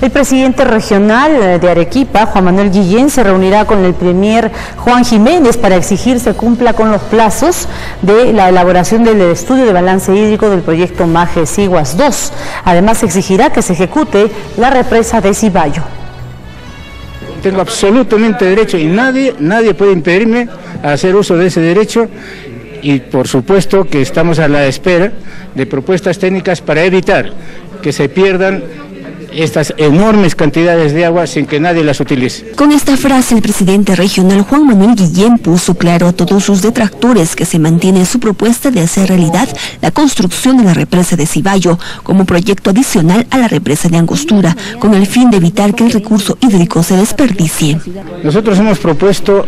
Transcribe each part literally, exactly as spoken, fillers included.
El presidente regional de Arequipa, Juan Manuel Guillén, se reunirá con el premier Juan Jiménez para exigir se cumpla con los plazos de la elaboración del estudio de balance hídrico del proyecto Maje Siguas dos. Además, exigirá que se ejecute la represa de Cibayo. Tengo absolutamente derecho y nadie, nadie puede impedirme hacer uso de ese derecho, y por supuesto que estamos a la espera de propuestas técnicas para evitar que se pierdan estas enormes cantidades de agua sin que nadie las utilice. Con esta frase, el presidente regional Juan Manuel Guillén puso claro a todos sus detractores que se mantiene su propuesta de hacer realidad la construcción de la represa de Cibayo como proyecto adicional a la represa de Angostura, con el fin de evitar que el recurso hídrico se desperdicie. Nosotros hemos propuesto,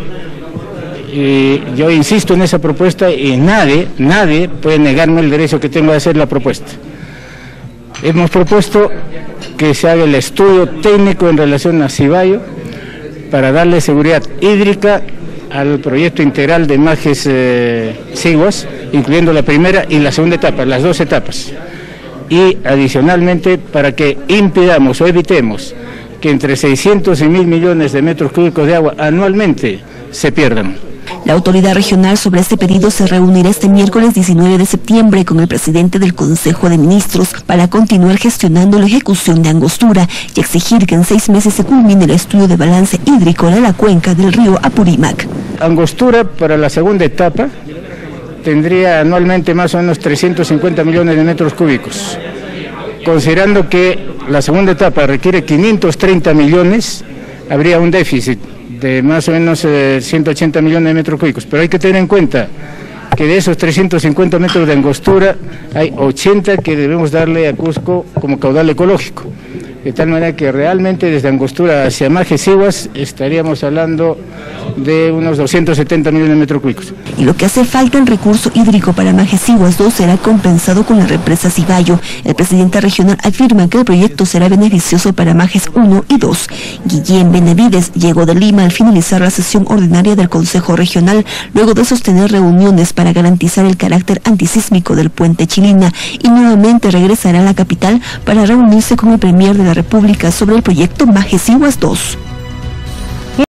y yo insisto en esa propuesta, y nadie, nadie puede negarme el derecho que tengo de hacer la propuesta. Hemos propuesto que se haga el estudio técnico en relación a Cibayo para darle seguridad hídrica al proyecto integral de Majes eh, Siguas, incluyendo la primera y la segunda etapa, las dos etapas. Y adicionalmente para que impidamos o evitemos que entre seiscientos y mil millones de metros cúbicos de agua anualmente se pierdan. La autoridad regional sobre este pedido se reunirá este miércoles diecinueve de septiembre con el presidente del Consejo de Ministros para continuar gestionando la ejecución de Angostura y exigir que en seis meses se culmine el estudio de balance hídrico de la cuenca del río Apurímac. Angostura, para la segunda etapa, tendría anualmente más o menos trescientos cincuenta millones de metros cúbicos. Considerando que la segunda etapa requiere quinientos treinta millones, habría un déficit de más o menos eh, ciento ochenta millones de metros cúbicos, pero hay que tener en cuenta que de esos trescientos cincuenta metros de Angostura hay ochenta que debemos darle a Cusco como caudal ecológico, de tal manera que realmente desde Angostura hacia Maje Siguas estaríamos hablando de unos doscientos setenta millones de metros cúbicos. Y lo que hace falta en recurso hídrico para Maje Siguas dos será compensado con la represa Cibayo. El presidente regional afirma que el proyecto será beneficioso para Majes uno y dos. Guillén Benavides llegó de Lima al finalizar la sesión ordinaria del Consejo Regional, luego de sostener reuniones para garantizar el carácter antisísmico del puente Chilina, y nuevamente regresará a la capital para reunirse con el premier de la República sobre el proyecto Maje Siguas dos.